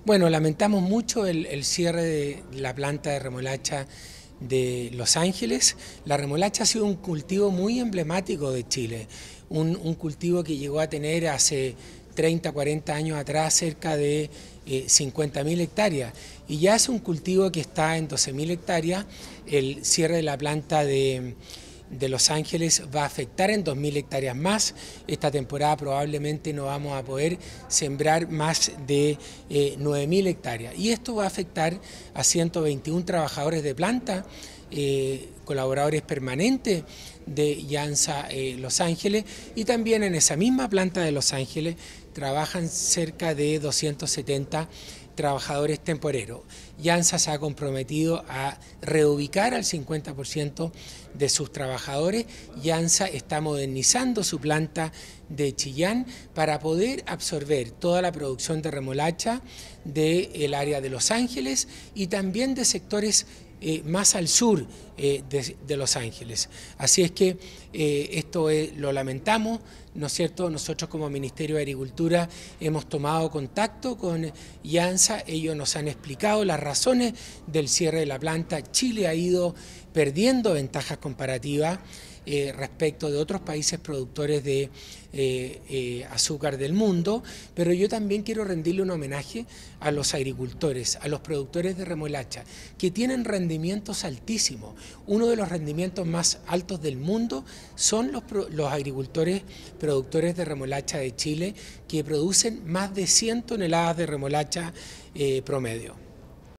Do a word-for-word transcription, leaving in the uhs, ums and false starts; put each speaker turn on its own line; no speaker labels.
Bueno, lamentamos mucho el, el cierre de la planta de remolacha de Los Ángeles. La remolacha ha sido un cultivo muy emblemático de Chile, un, un cultivo que llegó a tener hace treinta, cuarenta años atrás cerca de eh, cincuenta mil hectáreas, y ya es un cultivo que está en doce mil hectáreas. El cierre de la planta de de Los Ángeles va a afectar en dos mil hectáreas más. Esta temporada probablemente no vamos a poder sembrar más de eh, nueve mil hectáreas, y esto va a afectar a ciento veintiún trabajadores de planta, eh, colaboradores permanentes de Yansa eh, Los Ángeles, y también en esa misma planta de Los Ángeles trabajan cerca de doscientos setenta trabajadores temporeros. Yansa se ha comprometido a reubicar al cincuenta por ciento de sus trabajadores. Yansa está modernizando su planta de Chillán para poder absorber toda la producción de remolacha del área de Los Ángeles y también de sectores Eh, más al sur eh, de, de Los Ángeles. Así es que eh, esto es, lo lamentamos, ¿no es cierto? Nosotros como Ministerio de Agricultura hemos tomado contacto con Yansa, ellos nos han explicado las razones del cierre de la planta. Chile ha ido perdiendo ventajas comparativas Eh, respecto de otros países productores de eh, eh, azúcar del mundo, pero yo también quiero rendirle un homenaje a los agricultores, a los productores de remolacha, que tienen rendimientos altísimos. Uno de los rendimientos más altos del mundo son los, los agricultores productores de remolacha de Chile, que producen más de cien toneladas de remolacha eh, promedio.